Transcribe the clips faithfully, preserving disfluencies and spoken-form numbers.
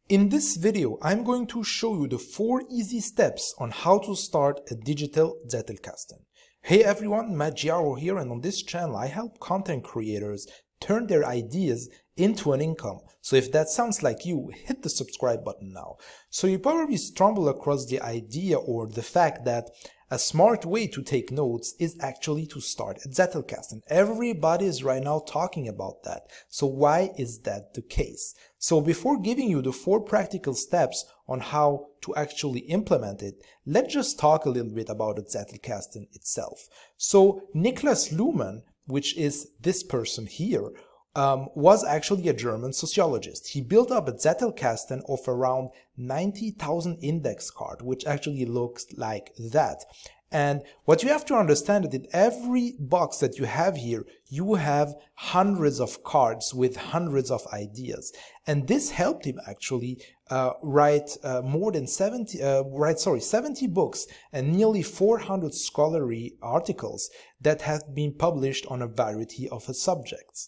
In this video, I'm going to show you the four easy steps on how to start a digital Zettelkasten. Hey everyone, Matt Giaro here, and on this channel I help content creators turn their ideas into an income. So if that sounds like you, hit the subscribe button now. So you probably stumble across the idea or the fact that a smart way to take notes is actually to start a Zettelkasten. Everybody is right now talking about that. So why is that the case? So before giving you the four practical steps on how to actually implement it, let's just talk a little bit about the Zettelkasten itself. So Niklas Luhmann, which is this person here, Um, was actually a German sociologist. He built up a Zettelkasten of around ninety thousand index cards, which actually looks like that. And what you have to understand is that in every box that you have here, you have hundreds of cards with hundreds of ideas. And this helped him actually uh, write uh, more than seventy, uh, write, sorry, seventy books and nearly four hundred scholarly articles that have been published on a variety of subjects.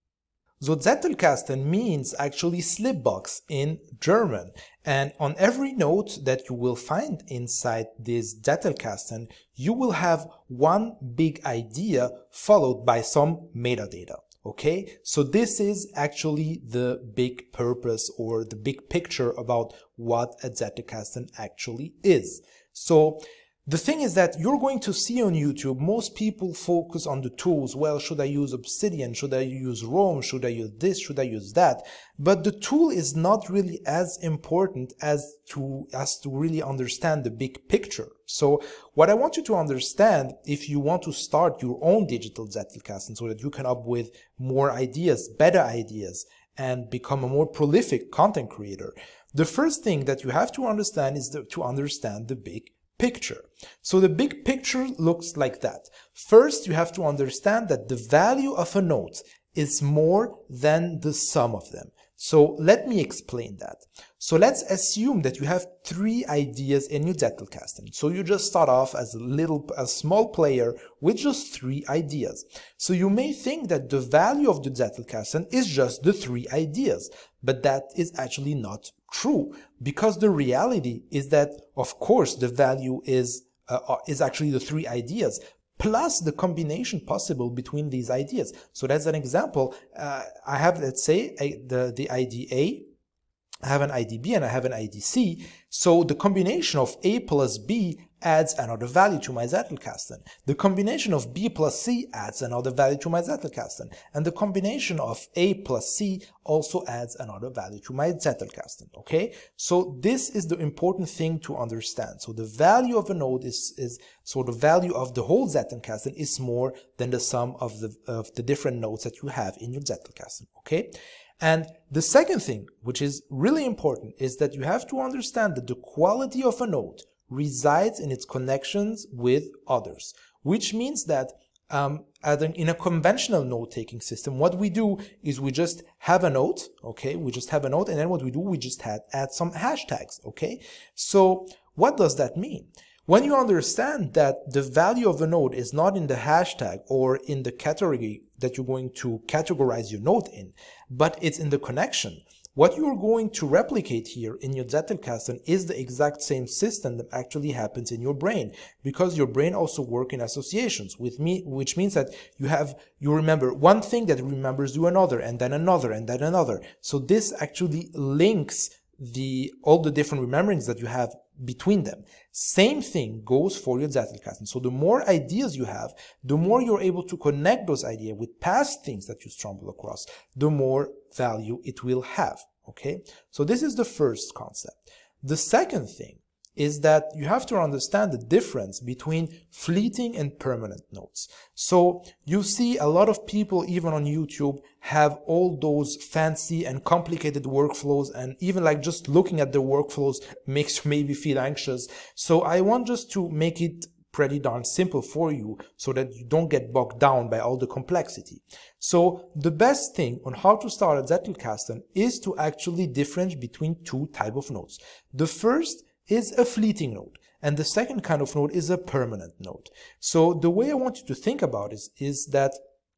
So Zettelkasten means actually slip box in German, and on every note that you will find inside this Zettelkasten, you will have one big idea followed by some metadata. Okay, so this is actually the big purpose or the big picture about what a Zettelkasten actually is. So the thing is that you're going to see on YouTube, most people focus on the tools. Well, should I use Obsidian? Should I use Rome? Should I use this? Should I use that? But the tool is not really as important as to, as to really understand the big picture. So what I want you to understand, if you want to start your own digital Zettelkasten so that you can up with more ideas, better ideas, and become a more prolific content creator, the first thing that you have to understand is the, to understand the big picture. So the big picture looks like that. First, you have to understand that the value of a note is more than the sum of them. So let me explain that. So let's assume that you have three ideas in your Zettelkasten. So you just start off as a little, a small player with just three ideas. So you may think that the value of the Zettelkasten is just the three ideas, but that is actually not true, because the reality is that, of course, the value is uh, is actually the three ideas plus the combination possible between these ideas. So that's an example. Uh, I have, let's say, a, the the I D A. I have an I D B and I have an I D C. So the combination of A plus B adds another value to my Zettelkasten. The combination of B plus C adds another value to my Zettelkasten. And the combination of A plus C also adds another value to my Zettelkasten. Okay? So this is the important thing to understand. So the value of a node is, is so the value of the whole Zettelkasten is more than the sum of the, of the different nodes that you have in your Zettelkasten. Okay? And the second thing, which is really important, is that you have to understand that the quality of a node resides in its connections with others, which means that um, in a conventional note-taking system, what we do is we just have a note, okay? We just have a note, and then what we do, we just add, add some hashtags, okay? So what does that mean? When you understand that the value of a node is not in the hashtag or in the category that you're going to categorize your node in, but it's in the connection, what you're going to replicate here in your Zettelkasten is the exact same system that actually happens in your brain, because your brain also works in associations with me, which means that you have, you remember one thing that remembers you another, and then another, and then another. So this actually links the all the different rememberings that you have between them. Same thing goes for your Zettelkasten. So the more ideas you have, the more you're able to connect those ideas with past things that you stumble across, the more value it will have. Okay? So this is the first concept. The second thing is that you have to understand the difference between fleeting and permanent notes. So you see a lot of people, even on YouTube, have all those fancy and complicated workflows, and even like just looking at the workflows makes you maybe feel anxious. So I want just to make it pretty darn simple for you so that you don't get bogged down by all the complexity. So the best thing on how to start a Zettelkasten is to actually differentiate between two types of notes. The first is a fleeting node, and the second kind of node is a permanent node. So the way I want you to think about it is that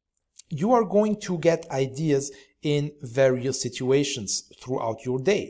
you are going to get ideas in various situations throughout your day.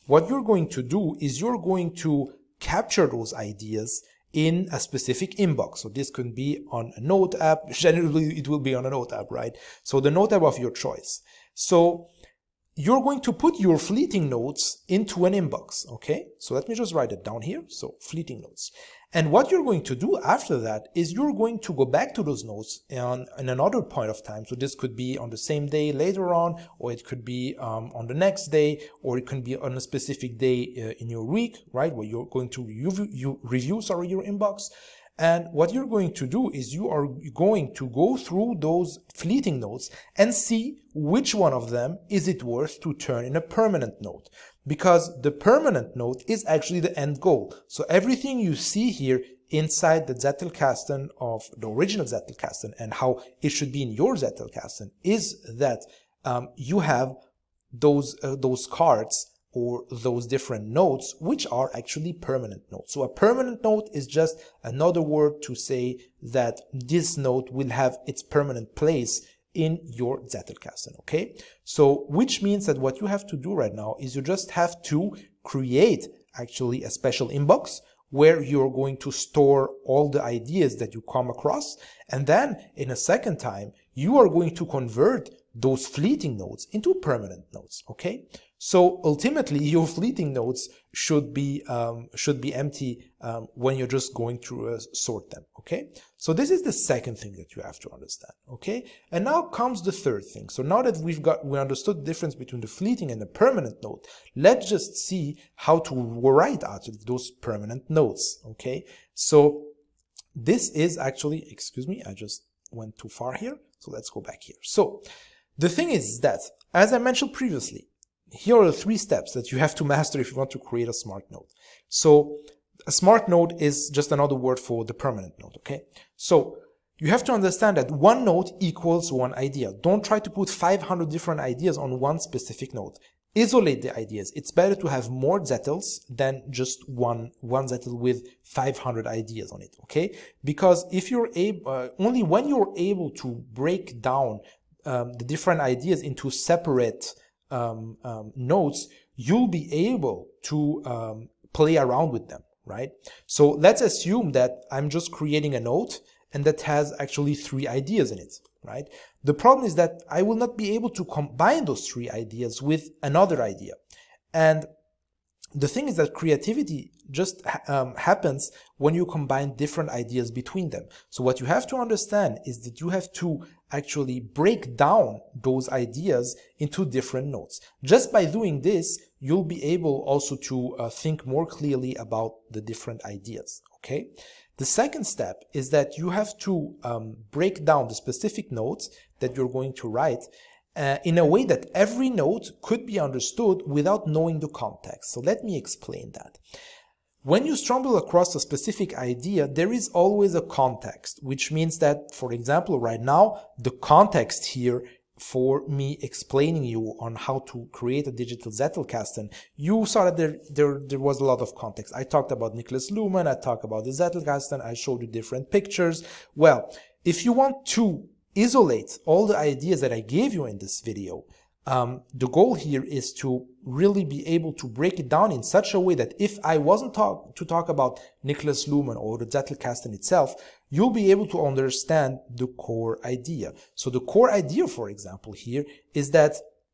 what you're going to do is you're going to capture those ideas in a specific inbox. So this could be on a note app. Generally, it will be on a note app, right? So the note app of your choice. So you're going to put your fleeting notes into an inbox, okay? So let me just write it down here. So fleeting notes. And what you're going to do after that is you're going to go back to those notes on, on another point of time. So this could be on the same day later on, or it could be um, on the next day, or it can be on a specific day uh, in your week, right? Where you're going to review, you review sorry, your inbox. And what you're going to do is you are going to go through those fleeting notes and see which one of them is it worth to turn in a permanent note. Because the permanent note is actually the end goal. So everything you see here inside the Zettelkasten of the original Zettelkasten and how it should be in your Zettelkasten is that um, you have those, uh, those cards or those different notes, which are actually permanent notes. So a permanent note is just another word to say that this note will have its permanent place in your Zettelkasten, okay? So, which means that what you have to do right now is you just have to create actually a special inbox where you're going to store all the ideas that you come across. And then in a second time, you are going to convert those fleeting notes into permanent notes, okay? So ultimately, your fleeting notes should be um, should be empty um, when you're just going to uh, sort them, okay? So this is the second thing that you have to understand, okay? And now comes the third thing. So now that we've got we understood the difference between the fleeting and the permanent note, let's just see how to write out those permanent notes, okay? So this is actually, excuse me, I just went too far here. So let's go back here. So the thing is that, as I mentioned previously, here are the three steps that you have to master if you want to create a smart node. So a smart node is just another word for the permanent node, okay? So you have to understand that one node equals one idea. Don't try to put five hundred different ideas on one specific node. Isolate the ideas. It's better to have more Zettels than just one, one Zettel with five hundred ideas on it, okay? Because if you're able, uh, only when you're able to break down um, the different ideas into separate Um, um, nodes, you'll be able to um, play around with them, right? So let's assume that I'm just creating a node and that has actually three ideas in it, right? The problem is that I will not be able to combine those three ideas with another idea. And the thing is that creativity just um, happens when you combine different ideas between them. So what you have to understand is that you have to actually break down those ideas into different nodes. Just by doing this, you'll be able also to uh, think more clearly about the different ideas, okay? The second step is that you have to um, break down the specific nodes that you're going to write Uh, in a way that every node could be understood without knowing the context. So let me explain that. When you stumble across a specific idea, there is always a context, which means that, for example, right now, the context here for me explaining you on how to create a digital Zettelkasten, you saw that there, there, there was a lot of context. I talked about Niklas Luhmann, I talked about the Zettelkasten, I showed you different pictures. Well, if you want to isolate all the ideas that I gave you in this video, um, the goal here is to really be able to break it down in such a way that if I wasn't talk to talk about Niklas Luhmann or the Zettelkasten itself, you'll be able to understand the core idea. So the core idea, for example, here is that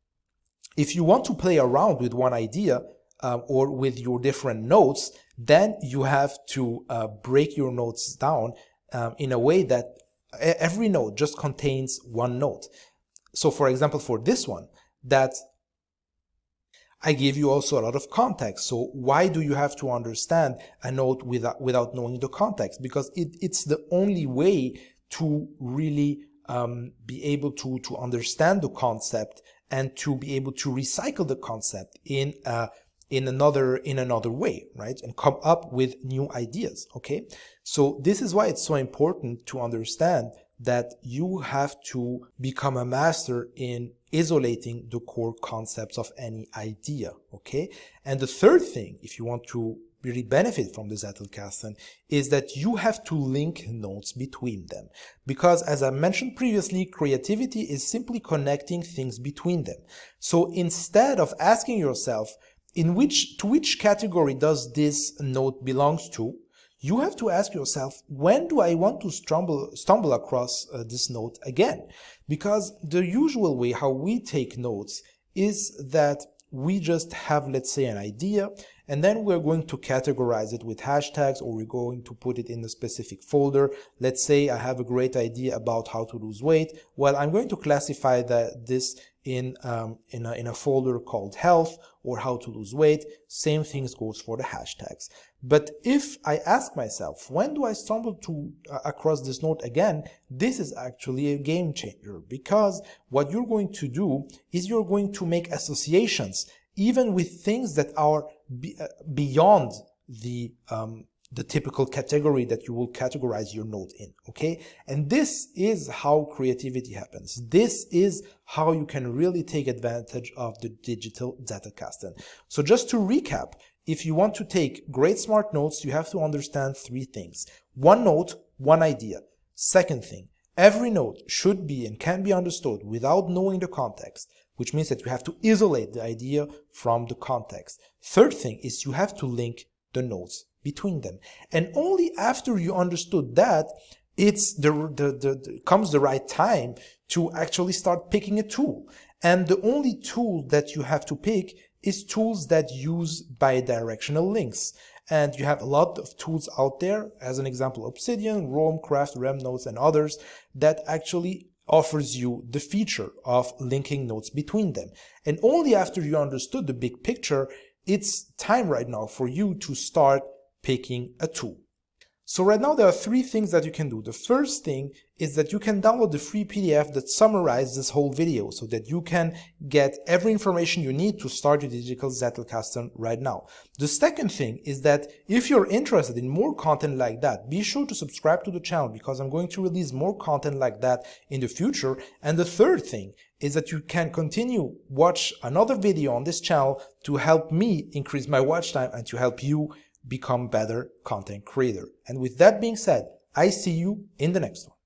if you want to play around with one idea uh, or with your different nodes, then you have to uh, break your nodes down um, in a way that every node just contains one node. So for example, for this one, that I gave you also a lot of context. So why do you have to understand a node without, without knowing the context? Because it, it's the only way to really um, be able to, to understand the concept and to be able to recycle the concept in a in another in another way, right? And come up with new ideas, okay? So this is why it's so important to understand that you have to become a master in isolating the core concepts of any idea, okay? And the third thing, if you want to really benefit from the Zettelkasten, is that you have to link nodes between them. Because as I mentioned previously, creativity is simply connecting things between them. So instead of asking yourself, in which, to which category does this note belongs to, you have to ask yourself, when do I want to stumble, stumble across uh, this note again? Because the usual way how we take notes is that we just have, let's say, an idea, and then we're going to categorize it with hashtags, or we're going to put it in a specific folder. Let's say I have a great idea about how to lose weight. Well, I'm going to classify that this in um, in a, in a folder called health or how to lose weight. Same things goes for the hashtags. But if I ask myself, when do I stumble to uh, across this note again, this is actually a game changer, because what you're going to do is you're going to make associations even with things that are be, uh, beyond the um, the typical category that you will categorize your note in, okay? And this is how creativity happens. This is how you can really take advantage of the digital Zettelkasten. So just to recap, if you want to take great smart notes, you have to understand three things. One note, one idea. Second thing, every note should be and can be understood without knowing the context, which means that you have to isolate the idea from the context. Third thing is you have to link the notes between them. And only after you understood that, it's the, the, the, the comes the right time to actually start picking a tool. And the only tool that you have to pick is tools that use bidirectional links. And you have a lot of tools out there, as an example, Obsidian, Roam, Craft, RemNotes, and others, that actually offers you the feature of linking notes between them. And only after you understood the big picture, it's time right now for you to start picking a tool. So right now there are three things that you can do. The first thing is that you can download the free P D F that summarizes this whole video so that you can get every information you need to start your digital Zettelkasten right now. The second thing is that if you're interested in more content like that, be sure to subscribe to the channel, because I'm going to release more content like that in the future. And the third thing is that you can continue watch another video on this channel to help me increase my watch time and to help you become better content creator. And with that being said, I see you in the next one.